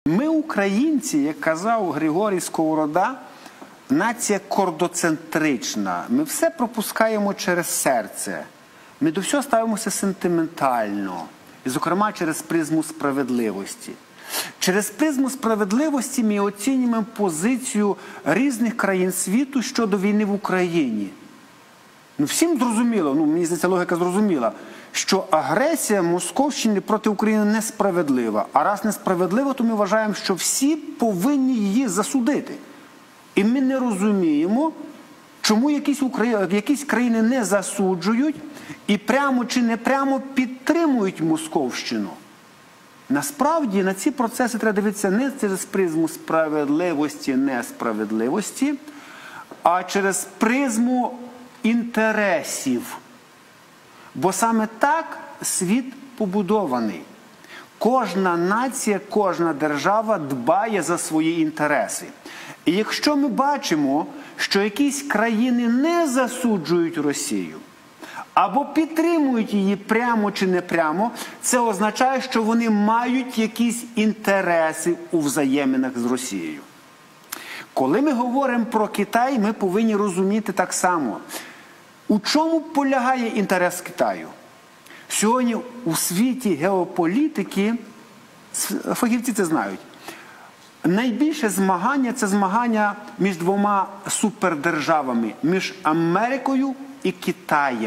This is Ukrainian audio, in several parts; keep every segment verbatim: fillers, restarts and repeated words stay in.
Ми, українці, як казав Григорій Сковорода, нація кордоцентрична. Ми все пропускаємо через серце. Ми до всього ставимося сентиментально. І, зокрема, через призму справедливості. Через призму справедливості ми оцінюємо позицію різних країн світу щодо війни в Україні. Ну, всім зрозуміло, ну, мені здається, логіка зрозуміла, що агресія Московщини проти України несправедлива. А раз несправедлива, то ми вважаємо, що всі повинні її засудити. І ми не розуміємо, чому якісь, Украї... якісь країни не засуджують і прямо чи не прямо підтримують Московщину. Насправді на ці процеси треба дивитися не через призму справедливості, несправедливості, а через призму інтересів. Бо саме так світ побудований. Кожна нація, кожна держава дбає за свої інтереси. І якщо ми бачимо, що якісь країни не засуджують Росію, або підтримують її прямо чи не прямо, це означає, що вони мають якісь інтереси у взаєминах з Росією. Коли ми говоримо про Китай, ми повинні розуміти так само. У чому полягає інтерес Китаю? Сьогодні у світі геополітики, фахівці це знають, найбільше змагання – це змагання між двома супердержавами, між Америкою і Китаєм.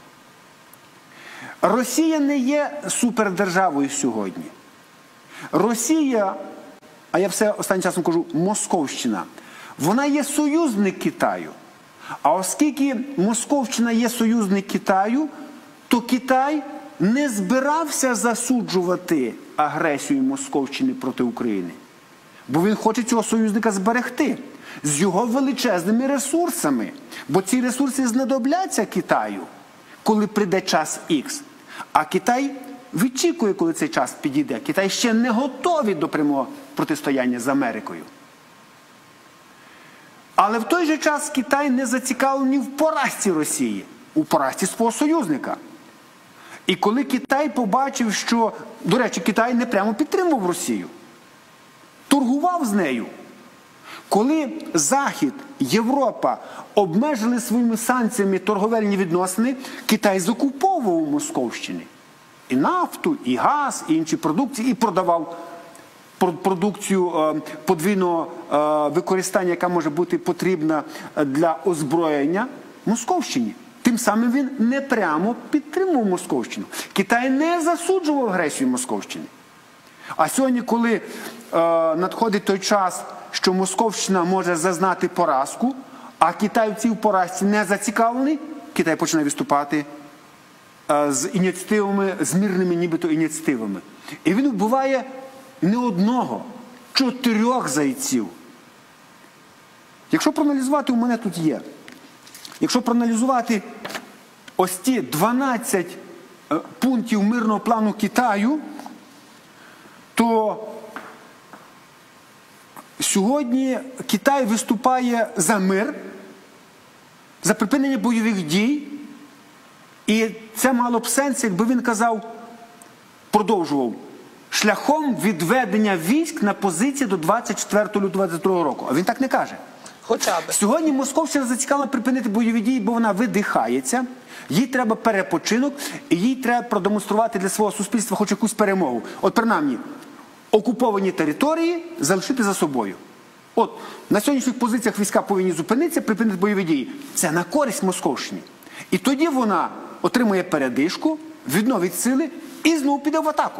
Росія не є супердержавою сьогодні. Росія, а я все останнім часом кажу, Московщина, вона є союзник Китаю. А оскільки Московщина є союзник Китаю, то Китай не збирався засуджувати агресію Московщини проти України. Бо він хоче цього союзника зберегти з його величезними ресурсами. Бо ці ресурси знадобляться Китаю, коли прийде час Ікс. А Китай відчікує, коли цей час підійде. Китай ще не готовий до прямого протистояння з Америкою. Але в той же час Китай не зацікавлений в поразці Росії, у поразці свого союзника. І коли Китай побачив, що, до речі, Китай не прямо підтримував Росію, торгував з нею. Коли Захід, Європа обмежили своїми санкціями торговельні відносини, Китай закуповував Московщини. І нафту, і газ, і інші продукції, і продавав продукцію подвійного використання, яка може бути потрібна для озброєння Московщині. Тим самим він не прямо підтримував Московщину. Китай не засуджував агресію Московщини. А сьогодні, коли е, надходить той час, що Московщина може зазнати поразку, а Китай в цій поразці не зацікавлений, Китай починає виступати е, з ініціативами, з мирними нібито ініціативами. І він вбиває не одного, чотирьох зайців. Якщо проаналізувати, у мене тут є. Якщо проаналізувати ось ті дванадцять е, пунктів мирного плану Китаю, то сьогодні Китай виступає за мир, за припинення бойових дій. І це мало б сенс, якби він казав, продовжував, шляхом відведення військ на позиції до двадцять четвертого лютого двадцять другого року. А він так не каже. Хоча б. Сьогодні Московщина зацікавлена припинити бойові дії, бо вона видихається, їй треба перепочинок, і їй треба продемонструвати для свого суспільства хоч якусь перемогу. От принаймні, окуповані території залишити за собою. От, на сьогоднішніх позиціях війська повинні зупинитися, припинити бойові дії. Це на користь Московщині. І тоді вона отримує передишку, відновить сили і знову піде в атаку.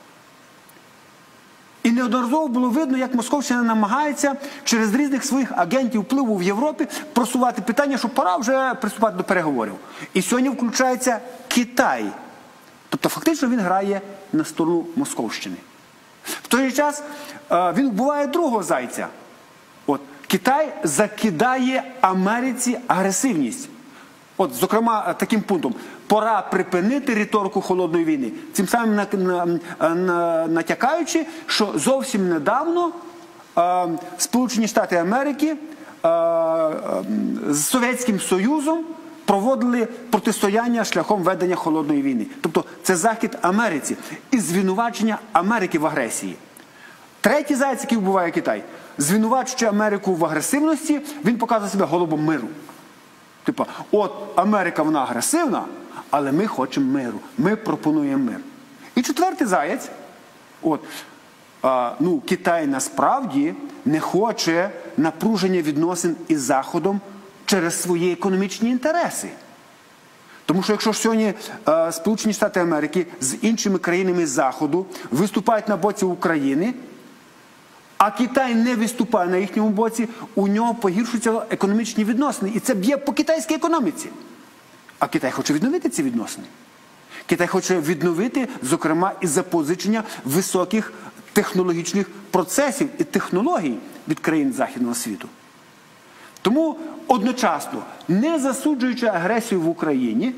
І неодноразово було видно, як Московщина намагається через різних своїх агентів впливу в Європі просувати питання, що пора вже приступати до переговорів. І сьогодні включається Китай. Тобто фактично він грає на сторону Московщини. В той же час він вбиває другого зайця. От, Китай закидає Америці агресивність. От, зокрема, таким пунктом. Пора припинити риторику холодної війни. Цим самим на, на, на, натякаючи, що зовсім недавно е, Сполучені Штати Америки е, е, з Совєтським Союзом проводили протистояння шляхом ведення холодної війни. Тобто це захід Америці і звинувачення Америки в агресії. Третій заяць, який вбиває Китай, звинувачуючи Америку в агресивності, він показує себе голубом миру. Типа, от Америка, вона агресивна, але ми хочемо миру, ми пропонуємо мир. І четвертий заяць, от, а, ну, Китай насправді не хоче напруження відносин із Заходом через свої економічні інтереси. Тому що якщо ж сьогодні е, Сполучені Штати Америки з іншими країнами Заходу виступають на боці України, а Китай не виступає на їхньому боці, у нього погіршуються економічні відносини. І це б'є по китайській економіці. А Китай хоче відновити ці відносини. Китай хоче відновити, зокрема, і запозичення високих технологічних процесів і технологій від країн Західного світу. Тому одночасно, не засуджуючи агресію в Україні,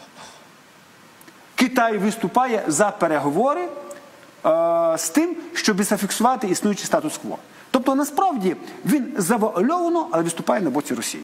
Китай виступає за переговори е, з тим, щоб зафіксувати існуючий статус-кво. Тобто, насправді, він завуальовано, але виступає на боці Росії.